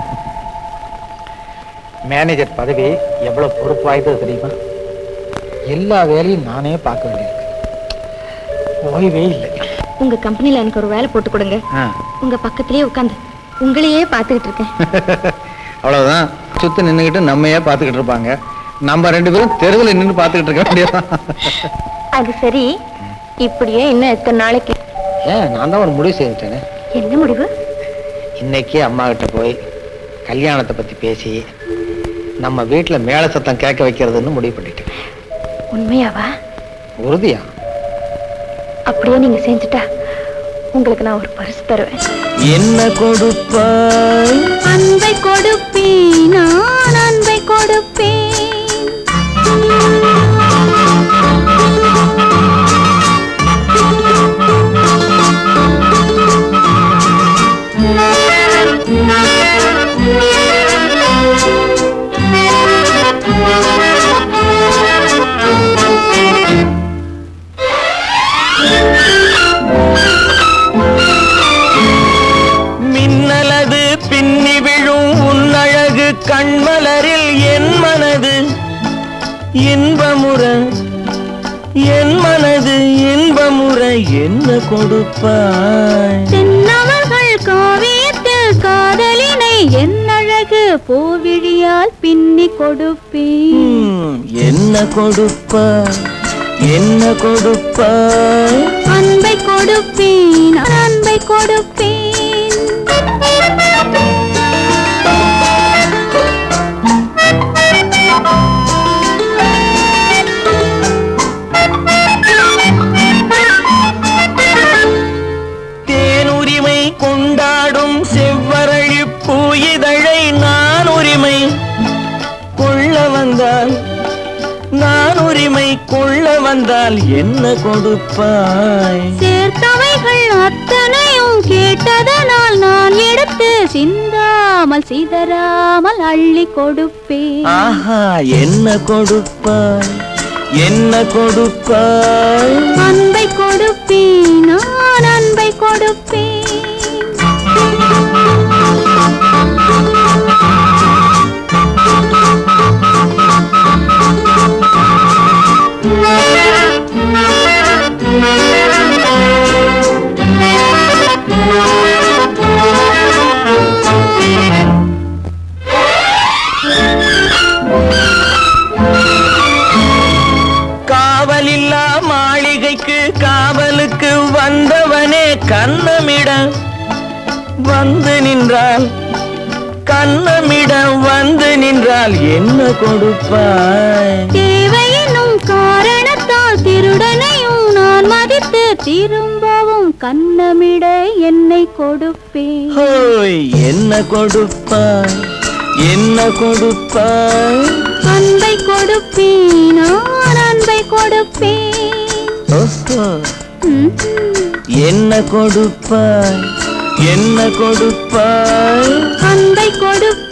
Speaker 2: மேனேஜர் பதவி எவ்வளவு பொறுப்பு வாய்ந்தது தெரியுமா? எல்லா வேலையும் நானே பார்க்க வேண்டியிருக்கு. ஓய்வே இல்லை.
Speaker 6: உங்க கம்பெனில எனக்கு ஒரு வேலை போட்டு கொடுங்க. உங்க பக்கத்திலேயே உட்காந்து உங்களையே பார்த்துக்கிட்டு இருக்கேன்.
Speaker 2: அவ்வளவுதான். சுத்தி நின்னுகிட்டு நம்மையே பார்த்துக்கிட்டு இருப்பாங்க. நம்ம ரெண்டு பேரும் தெருவில் நின்று பார்த்துக்கிட்டு இருக்க வேண்டியதான்.
Speaker 6: அது சரி, இப்படியே இன்னும் எத்தனை நாளைக்கு?
Speaker 2: ஏன், நான் தான் ஒரு முடிவு செய்துட்டேனே.
Speaker 6: என்ன முடிவு?
Speaker 2: இன்னைக்கு அம்மா கிட்ட போய் கல்யாணத்தை பத்தி பேசி நம்ம வீட்டுல மேல சத்தம் கேட்க வைக்கிறதுன்னு முடிவு பண்ணிட்டேன்.
Speaker 6: உண்மையாவா?
Speaker 2: உறுதியா?
Speaker 6: அப்படியே நீங்க செஞ்சுட்டா உங்களுக்கு நான் ஒரு பரிசு தருவேன்.
Speaker 4: என்ன கொடுப்பாய்?
Speaker 5: அன்பை கொடுப்பேன், நான் அன்பை கொடுப்பேன்.
Speaker 4: மின்னலது பின்னி விழும் உன்னழகு கண்மலரில் என் மனது இன்பமுற, என் மனது இன்பமுற என்ன கொடுப்பாய்?
Speaker 5: தென்னவர்கள் காவியத்தில் காதலினை என் அழகு பூவிழியால் பின்னி கொடுப்பேன்.
Speaker 4: என்ன கொடுப்பாய்? என்ன கொடுப்பாய்?
Speaker 5: அன்பை கொடுப்பேன், அன்பை கொடுப்பேன்.
Speaker 4: தேனுரிமை கொண்டாடும் செவ்வரளி பூயிதழை நான் உரிமை கொள்ள வந்தால், நான் உரிமை கொள்ள வந்தால் என்ன கொடுப்பாய்?
Speaker 5: சேர்த்தவைகள் அத்தனையும் கேட்டதனால் நான் எடுத்து சிந்தாமல் சிதறாமல் அள்ளி கொடுப்பேன்.
Speaker 4: ஆஹா, என்ன கொடுப்பாய்? என்ன கொடுப்பாய்?
Speaker 5: அன்பை கொடுப்பேன், நான் அன்பை கொடுப்பேன்.
Speaker 4: காவலில்லா மாளிகைக்கு காவலுக்கு வந்தவனே கண்ணமிட வந்து நின்றால் கண்ணமிடம் வந்து நின்றால் என்ன கொடுப்பாய்?
Speaker 5: தேவை என்னும் காரணத்தால் திருடனையும் நான் மதித்து திரும்பவும் கண்ணமிட என்னை கொடுப்பேன்.
Speaker 4: ஹோய், என்ன கொடுப்பாய்? என்ன கொடுப்பாய்?
Speaker 5: அன்பை கொடுப்பேன், நான் அன்பை கொடுப்பேன்.
Speaker 4: ஓஹோ,
Speaker 5: ம்.
Speaker 4: என்ன கொடுப்பாய்? என்ன கொடுப்பாய்?
Speaker 5: அன்பை கொடுப்பேன்.